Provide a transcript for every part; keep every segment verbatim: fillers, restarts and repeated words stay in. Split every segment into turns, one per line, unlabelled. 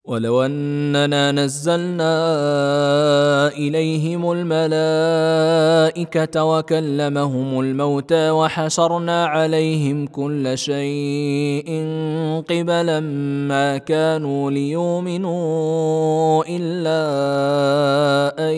ولو أننا نزلنا إليهم الملائكة وكلمهم الموتى وحشرنا عليهم كل شيء قبلا ما كانوا ليؤمنوا إلا أن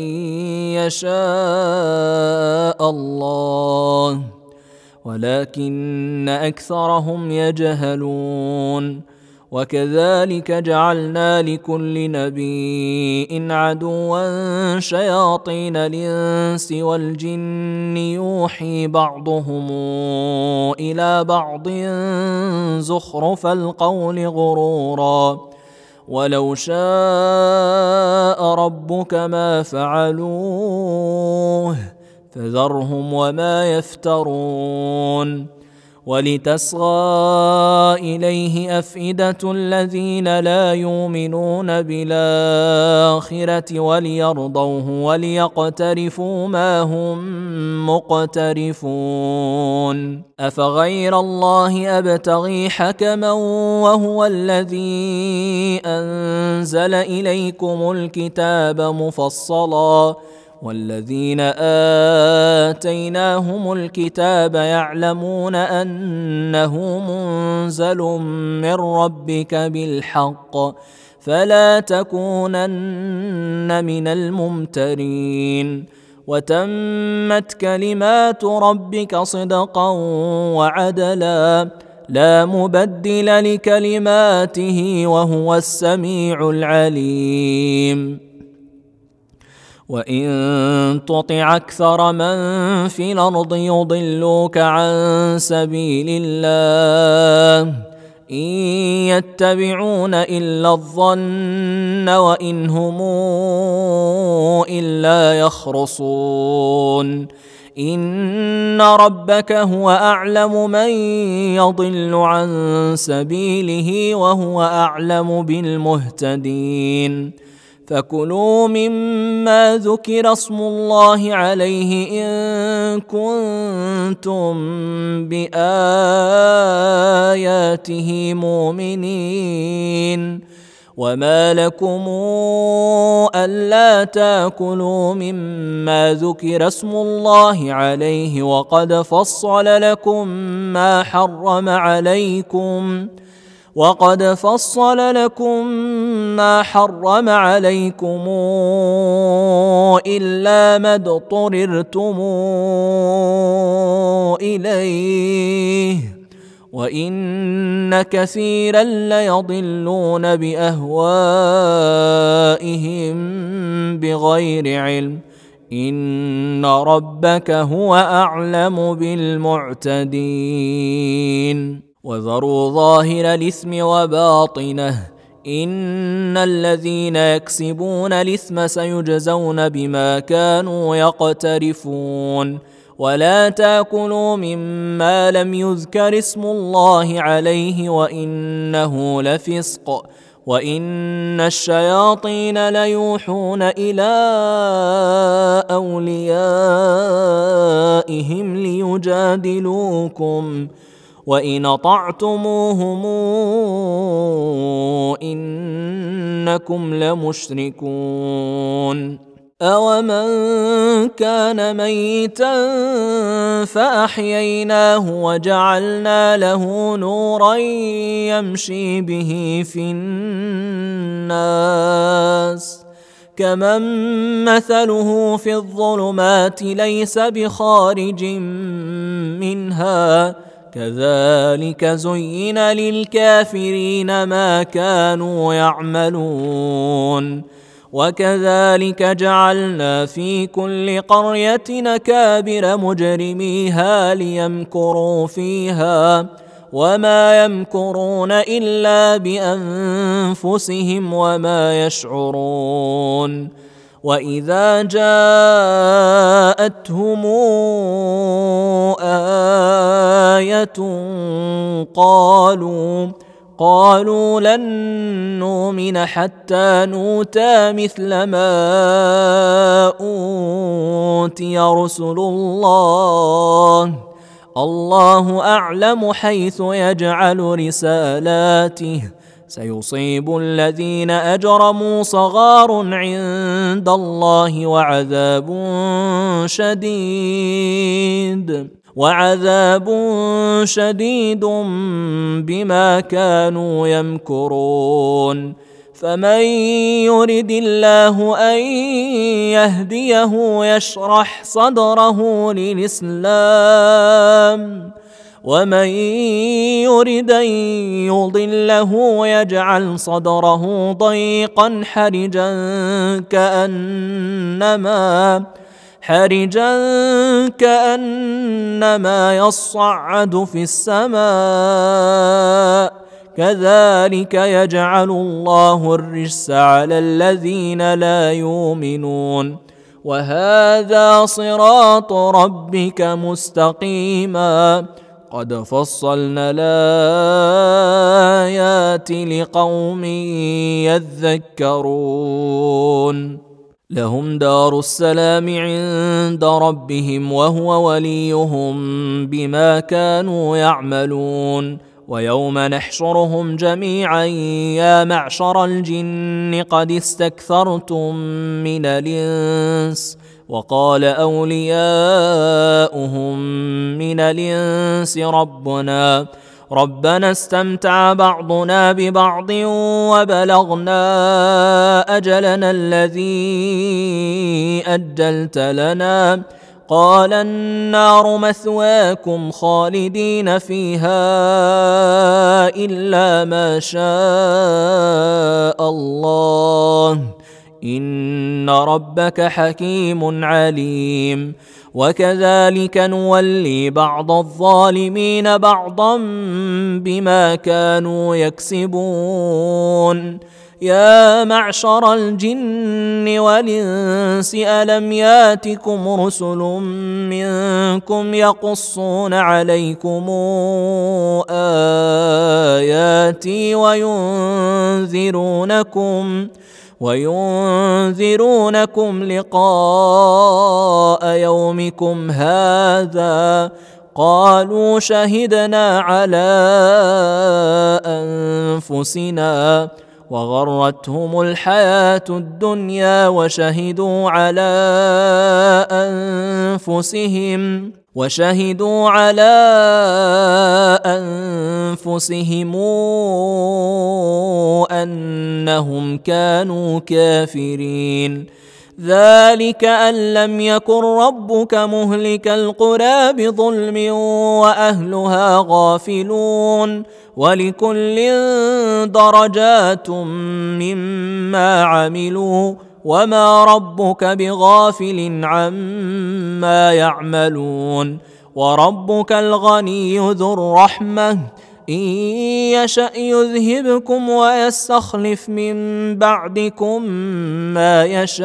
يشاء الله ولكن أكثرهم يجهلون. وكذلك جعلنا لكل نبي عدوا شياطين الإنس والجن يوحي بعضهم إلى بعض زخرف القول غرورا ولو شاء ربك ما فعلوه فذرهم وما يفترون. ولتصغى إليه أفئدة الذين لا يؤمنون بالآخرة وليرضوه وليقترفوا ما هم مقترفون. أفغير الله أبتغي حكما وهو الذي أنزل إليكم الكتاب مفصلا والذين آتيناهم الكتاب يعلمون أنه منزل من ربك بالحق فلا تكونن من الممترين. وتمت كلمات ربك صدقا وعدلا لا مبدل لكلماته وهو السميع العليم. وإن تطع أكثر من في الأرض يضلوك عن سبيل الله إن يتبعون إلا الظن وإن هم إلا يخرصون. إن ربك هو أعلم من يضل عن سبيله وهو أعلم بالمهتدين. فكلوا مما ذكر اسم الله عليه إن كنتم بآياته مؤمنين. وما لكم ألا تأكلوا مما ذكر اسم الله عليه وقد فصل لكم ما حرم عليكم وقد فصل لكم ما حرم عليكم إلا ما اضطررتم إليه وإن كثيرا ليضلون بأهوائهم بغير علم إن ربك هو أعلم بالمعتدين. وذروا ظاهر الإثم وباطنه إن الذين يكسبون الإثم سيجزون بما كانوا يقترفون. ولا تأكلوا مما لم يذكر اسم الله عليه وإنه لفسق وإن الشياطين ليوحون إلى أوليائهم ليجادلوكم وإن أطعتموهم إنكم لمشركون. أومن كان ميتا فأحييناه وجعلنا له نورا يمشي به في الناس كمن مثله في الظلمات ليس بخارج منها كذلك زين للكافرين ما كانوا يعملون. وكذلك جعلنا في كل قرية أكابر مجرميها ليمكروا فيها وما يمكرون إلا بأنفسهم وما يشعرون. وإذا جاءتهم آية قالوا قالوا لن نؤمن حتى نؤتى مثل ما أوتي رسل الله الله أعلم حيث يجعل رسالاته سيصيب الذين أجرموا صغار عند الله وعذاب شديد وعذاب شديد بما كانوا يمكرون. فمن يرد الله أن يهديه يشرح صدره للإسلام ومن يرد أن يضله يجعل صدره ضيقا حرجا كأنما حرجا كأنما يصعد في السماء كذلك يجعل الله الرجس على الذين لا يؤمنون. وهذا صراط ربك مستقيما قد فصلنا الآيات لقوم يذكرون. لهم دار السلام عند ربهم وهو وليهم بما كانوا يعملون. ويوم نحشرهم جميعا يا معشر الجن قد استكثرتم من الإنس وقال أولياؤهم من الإنس ربنا ربنا استمتع بعضنا ببعض وبلغنا أجلنا الذي أجلت لنا قال النار مثواكم خالدين فيها إلا ما شاء الله إن ربك حكيم عليم. وكذلك نولي بعض الظالمين بعضا بما كانوا يكسبون. يا معشر الجن والإنس ألم ياتكم رسل منكم يقصون عليكم آياتي وينذرونكم وينذرونكم لقاء يومكم هذا قالوا شهدنا على أنفسنا وغرتهم الحياة الدنيا وشهدوا على أنفسهم وشهدوا على أنفسهم أنهم كانوا كافرين. ذلك أن لم يكن ربك مهلك القرى بظلم وأهلها غافلون ولكل درجات مما عملوا وما ربك بغافل عما يعملون. وربك الغني ذو الرحمة إن يشأ يذهبكم ويستخلف من بعدكم ما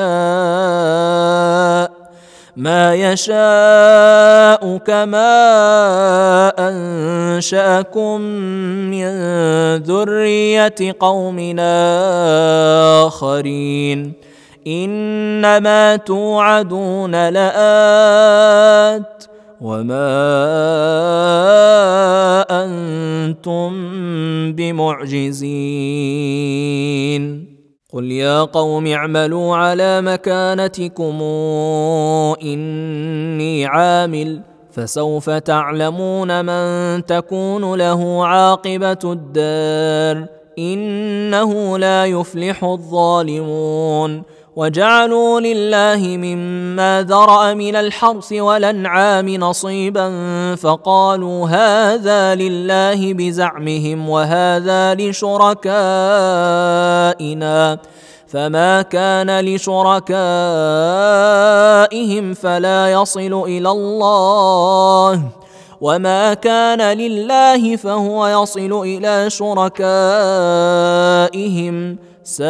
يشاء ما يشاء كما أنشأكم من ذرية قوم آخرين إنما توعدون لآت وما أنتم بمعجزين. قل يا قوم اعملوا على مكانتكم إني عامل فسوف تعلمون من تكون له عاقبة الدار إنه لا يفلح الظالمون. وجعلوا لله مما ذرأ من الحرث والأنعام نصيبا فقالوا هذا لله بزعمهم وهذا لشركائنا فما كان لشركائهم فلا يصل إلى الله وما كان لله فهو يصل إلى شركائهم ساء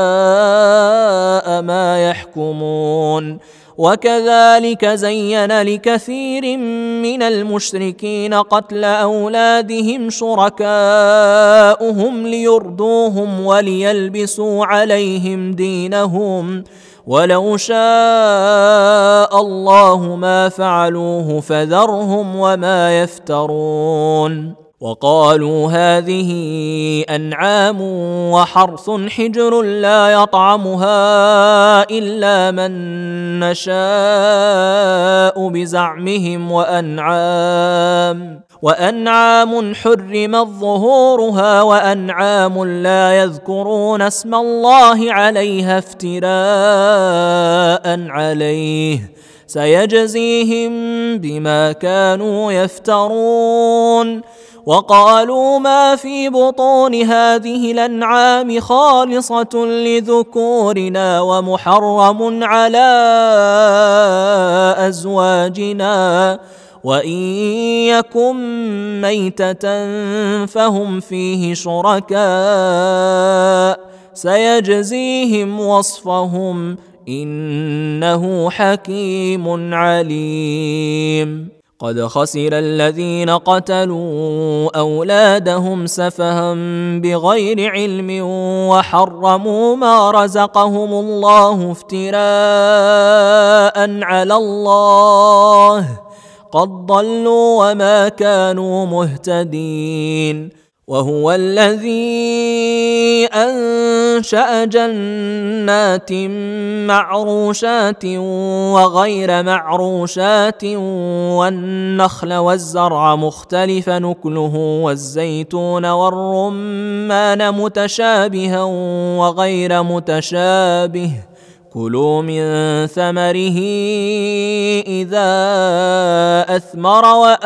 ما يحكمون. وكذلك زين لكثير من المشركين قتل أولادهم شركاؤهم ليردوهم وليلبسوا عليهم دينهم ولو شاء الله ما فعلوه فذرهم وما يفترون. وقالوا هذه أنعام وحرث حجر لا يطعمها إلا من نشاء بزعمهم وأنعام وأنعام حرمت ظهورها وأنعام لا يذكرون اسم الله عليها افتراء عليه سيجزيهم بما كانوا يفترون. وقالوا ما في بطون هذه الأنعام خالصة لذكورنا ومحرم على أزواجنا وإن يكن ميتة فهم فيه شركاء سيجزيهم وصفهم إنه حكيم عليم. قد خسر الذين قتلوا أولادهم سفها بغير علم وحرموا ما رزقهم الله افتراء على الله قد ضلوا وما كانوا مهتدين. وهو الذي أنشأ جنات معروشات وغير معروشات والنخل والزرع مختلف نكله والزيتون والرمان متشابها وغير متشابه كلوا من ثمره إذا أثمر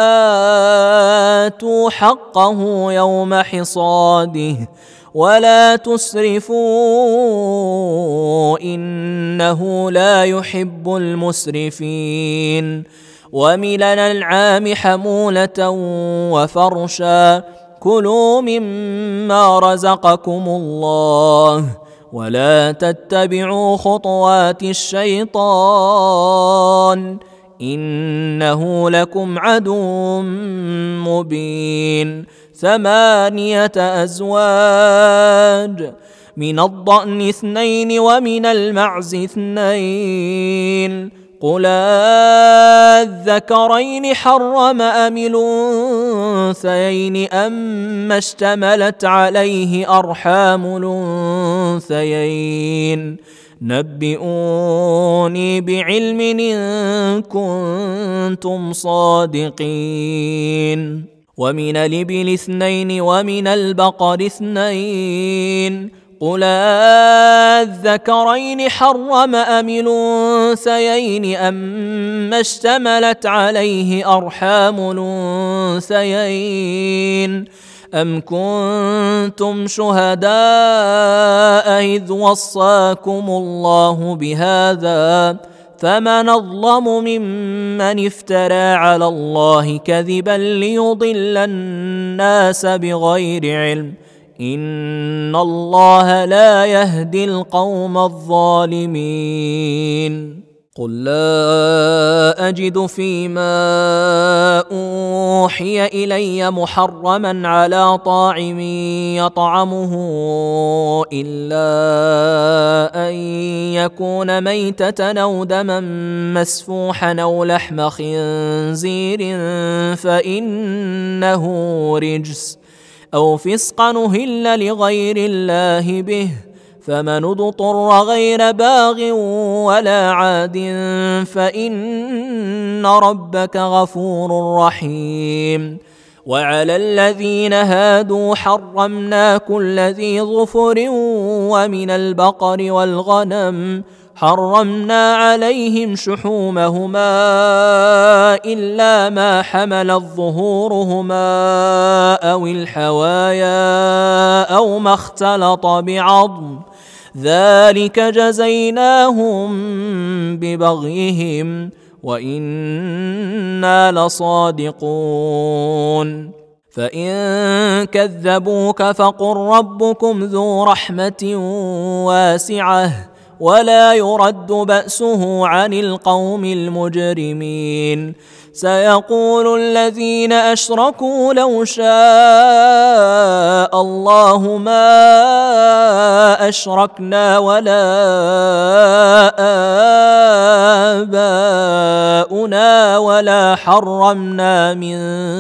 وآتوا حقه يوم حصاده ولا تسرفوا إنه لا يحب المسرفين. ومن الأنعام حمولة وفرشا كلوا مما رزقكم الله ولا تتبعوا خطوات الشيطان إنه لكم عدو مبين. ثمانية أزواج من الضأن اثنين ومن المعز اثنين قل الذكرين حرم أم الأنثيين أما اشتملت عليه أرحام الأنثيين نبئوني بعلم إن كنتم صادقين. ومن الإبل اثنين ومن البقر اثنين قل الذكرين حرم أم الأنثيين أما اشتملت عليه أرحام الأنثيين أم كنتم شهداء إذ وصاكم الله بهذا فمن أظلم ممن افترى على الله كذبا ليضل الناس بغير علم إن الله لا يهدي القوم الظالمين. قل لا أجد فيما أوحي إلي محرما على طاعم يطعمه إلا أن يكون ميتة أو دما مسفوحا أو لحم خنزير فإنه رجس أو فسقا أهل لغير الله به فمن اضطر غير باغ ولا عاد فإن ربك غفور رحيم. وعلى الذين هادوا حرمنا كل ذي ظفر ومن البقر والغنم حرمنا عليهم شحومهما إلا ما حملت ظهورهما أو الحوايا أو ما اختلط بعظم ذلك جزيناهم ببغيهم وإنا لصادقون. فإن كذبوك فقل ربكم ذو رحمة واسعة ولا يرد بأسه عن القوم المجرمين. سيقول الذين أشركوا لو شاء الله ما أشركنا ولا آباؤنا ولا حرمنا من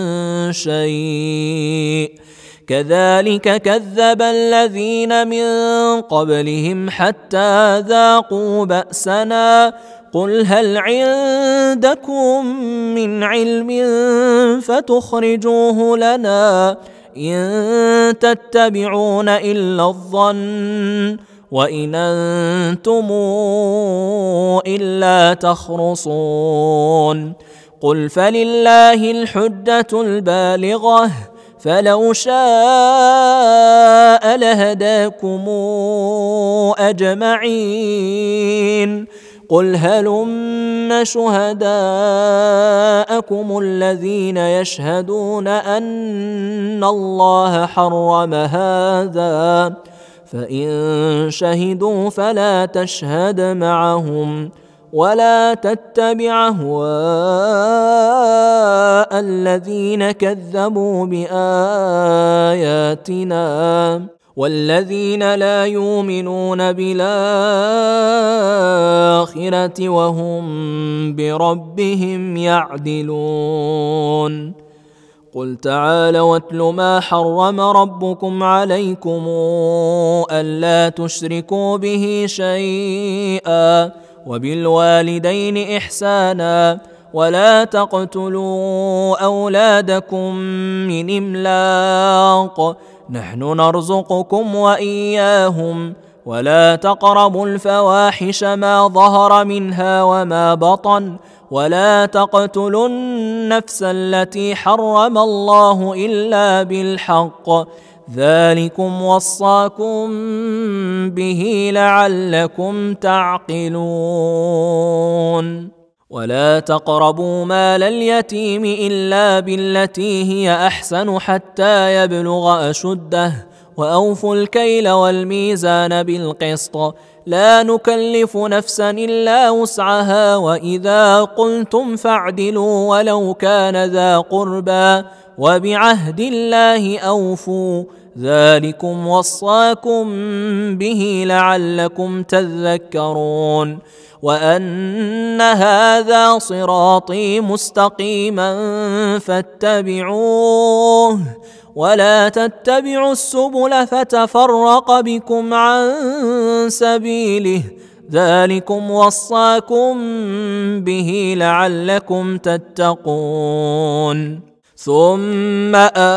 شيء كذلك كذب الذين من قبلهم حتى ذاقوا بأسنا قل هل عندكم من علم فتخرجوه لنا إن تتبعون إلا الظن وإن أنتم إلا تخرصون قل فلله الحجة البالغة فلو شاء لهداكم أجمعين قل هلم شهداءكم الذين يشهدون أن الله حرم هذا فإن شهدوا فلا تشهد معهم ولا تتبع أهواء الذين كذبوا بآياتنا والذين لا يؤمنون بالآخرة وهم بربهم يعدلون قل تعالوا واتل ما حرم ربكم عليكم ألا تشركوا به شيئا وبالوالدين إحسانا ولا تقتلوا أولادكم من إملاق نحن نرزقكم وإياهم ولا تقربوا الفواحش ما ظهر منها وما بطن ولا تقتلوا النفس التي حرم الله إلا بالحق ذلكم وصاكم به لعلكم تعقلون ولا تقربوا مال اليتيم إلا بالتي هي أحسن حتى يبلغ أشده وأوفوا الكيل والميزان بالقسط لا نكلف نفسا إلا وسعها وإذا قلتم فاعدلوا ولو كان ذا قربى وبعهد الله أوفوا ذلكم وصاكم به لعلكم تذكرون وأن هذا صراطي مستقيما فاتبعوه ولا تتبعوا السبل فتفرق بكم عن سبيله ذلكم وصاكم به لعلكم تتقون ثم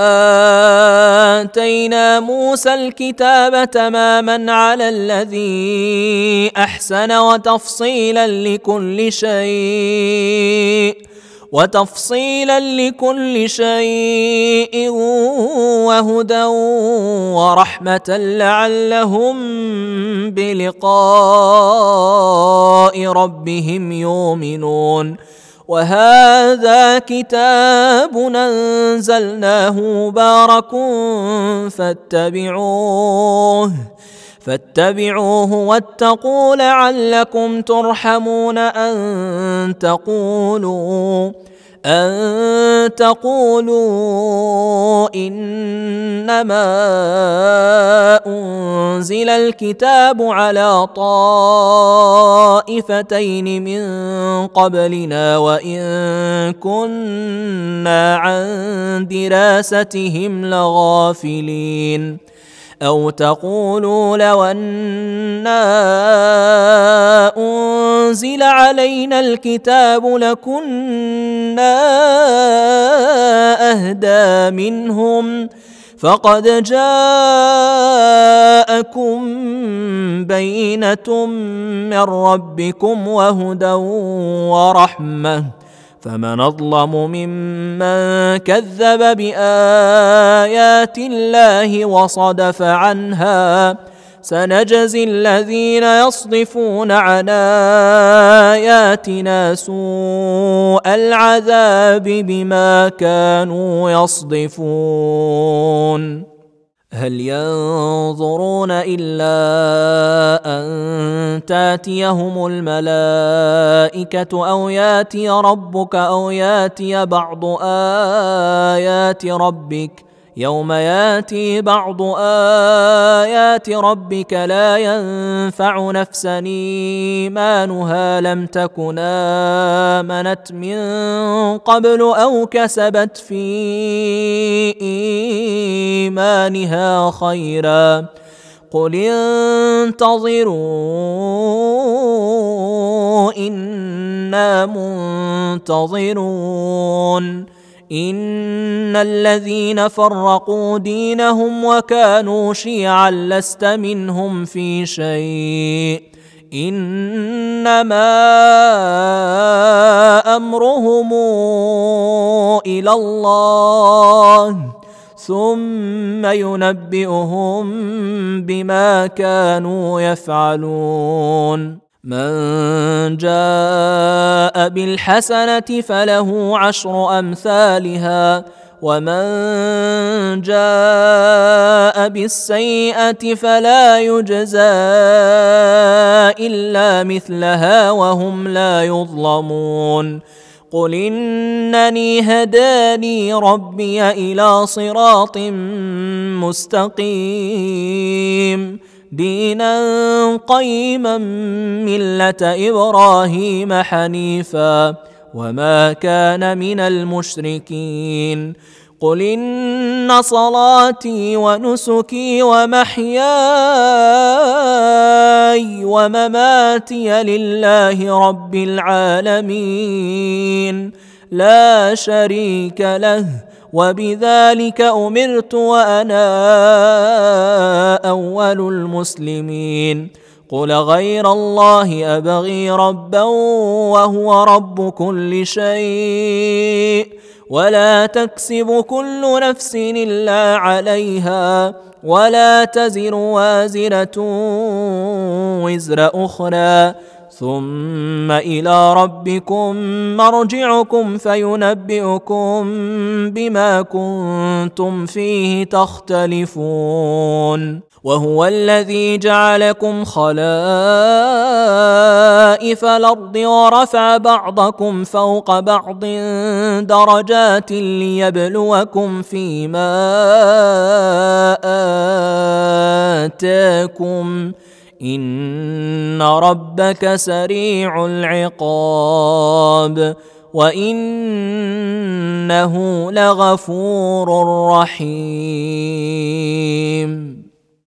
آتينا موسى الكتاب تماما على الذي أحسن وتفصيلا لكل شيء وتفصيلا لكل شيء وهدى ورحمة لعلهم بلقاء ربهم يؤمنون وهذا كتاب أنزلناه مبارك فاتبعوه فاتبعوه واتقوا لعلكم ترحمون أن تقولوا أن تقولوا إنما أنزل الكتاب على طائفتين من قبلنا وإن كنا عن دراستهم لغافلين أو تقولوا لو أنا أنزل علينا الكتاب لكنا أهدى منهم فقد جاءكم بينة من ربكم وهدى ورحمة فمن أظلم ممن كذب بآيات الله وصدف عنها سنجزي الذين يصدفون عن آياتنا سوء العذاب بما كانوا يصدفون هل ينظرون إلا أن تاتيهم الملائكة أو ياتي ربك أو ياتي بعض آيات ربك يوم ياتي بعض آيات ربك لا ينفع نفسا إيمانها لم تكن آمنت من قبل أو كسبت في إيمانها خيرا قل انتظروا إنا منتظرون إن الذين فرقوا دينهم وكانوا شيعا لست منهم في شيء إنما أمرهم إلى الله ثم ينبئهم بما كانوا يفعلون من جاء بالحسنة فله عشر أمثالها ومن جاء بالسيئة فلا يجزى إلا مثلها وهم لا يظلمون قل إنني هداني ربي إلى صراط مستقيم دينا قيما ملة إبراهيم حنيفا وما كان من المشركين قل إن صلاتي ونسكي ومحياي ومماتي لله رب العالمين لا شريك له وبذلك أمرت وأنا أول المسلمين قل غير الله أبغي ربا وهو رب كل شيء ولا تكسب كل نفس إلا عليها ولا تزر وازرة وزر أخرى ثم إلى ربكم مرجعكم فينبئكم بما كنتم فيه تختلفون وهو الذي جعلكم خلائف الأرض ورفع بعضكم فوق بعض درجات ليبلوكم فيما آتاكم إن ربك سريع العقاب وإنه لغفور رحيم.